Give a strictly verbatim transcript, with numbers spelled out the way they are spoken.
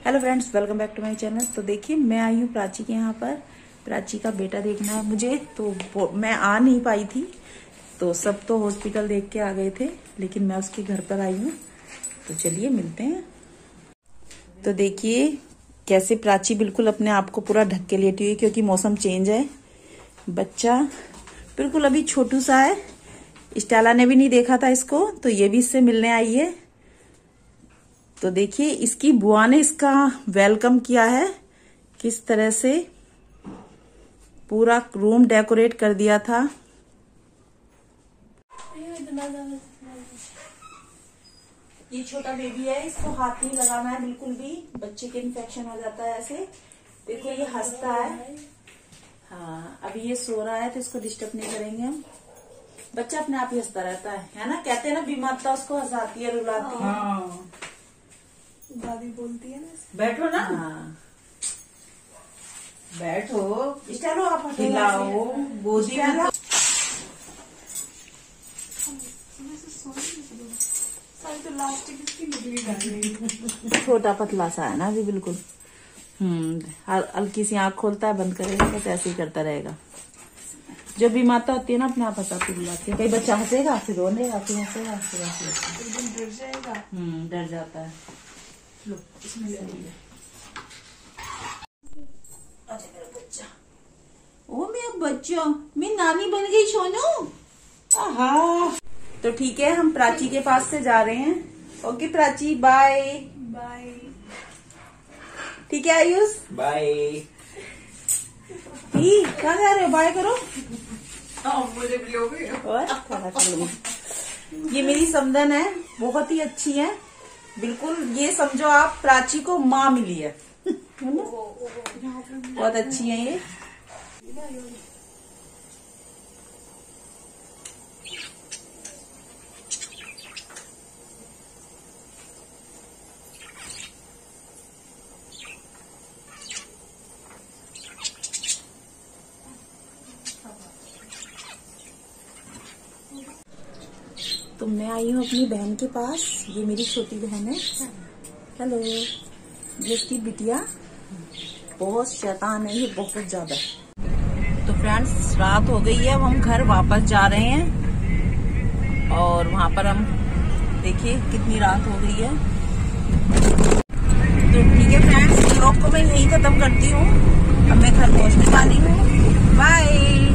Hello friends, welcome back to my channel. तो देखिए, मैं आई हूँ प्राची के यहाँ पर। प्राची का बेटा देखना है मुझे, तो मैं आ नहीं पाई थी। तो सब तो हॉस्पिटल देख के आ गए थे, लेकिन मैं उसके घर पर आई हूँ। तो चलिए मिलते हैं। तो देखिए कैसे प्राची बिल्कुल अपने आप को पूरा ढक के लेटी हुई, क्योंकि मौसम चेंज है। बच्चा बिल्कुल अभी छोटू सा है। स्टेला ने भी नहीं देखा था इसको, तो ये भी इससे मिलने आई है। तो देखिए इसकी बुआ ने इसका वेलकम किया है, किस तरह से पूरा रूम डेकोरेट कर दिया था। ये छोटा बेबी है, इसको हाथ नहीं लगाना है बिल्कुल भी, बच्चे के इन्फेक्शन हो जाता है ऐसे। देखो ये हंसता है। हाँ, अभी ये सो रहा है तो इसको डिस्टर्ब नहीं करेंगे हम। बच्चा अपने आप ही हंसता रहता है, है ना? कहते हैं ना, बीमारता उसको हंसाती है, रुलाती है। हाँ। दादी बोलती है ना, बैठो ना। हाँ। बैठो, चलो आप खिलाओ, गोदी में। तो लास्ट किसकी निकली जा रही। छोटा पतला सा है ना अभी बिल्कुल। हम्म हल्की सी आंख खोलता है, बंद करेगा, बस ऐसे ही करता रहेगा। जो भी माता होती है ना, अपने आप हंसाती बुलाती है। कई बच्चा हंसेगा, फिर रोनेगा, फिर हंसेगा, फिर हंसेगा, डर जाएगा। हम्म डर जाता है। लो इसमें ले लीजिए। अच्छा मेरा बच्चा, ओ मेरा बच्चा, मैं नानी बन गई सोनू। आहा। तो ठीक है, हम प्राची के पास से जा रहे हैं। Okay Prachi, bye bye. ठीक है आयुष, बाय। कहाँ जा रहे हो? बाय करो। मुझे भी हो गई। और थोड़ा कर लो। ये मेरी समदन है, बहुत ही अच्छी है। बिल्कुल ये समझो आप, प्राची को माँ मिली है। बहुत अच्छी है ये। तो मैं आई हूँ अपनी बहन के पास। ये मेरी छोटी बहन है। हेलो। ये इसकी बिटिया बहुत शैतान है, ये बहुत ज्यादा। तो फ्रेंड्स, रात हो गई है, अब हम घर वापस जा रहे हैं। और वहां पर हम देखिए कितनी रात हो गई है। तो ठीक है फ्रेंड्स, व्लॉग को मैं यही खत्म करती हूँ। अब मैं घर पहुँचने वाली हूँ। बाय।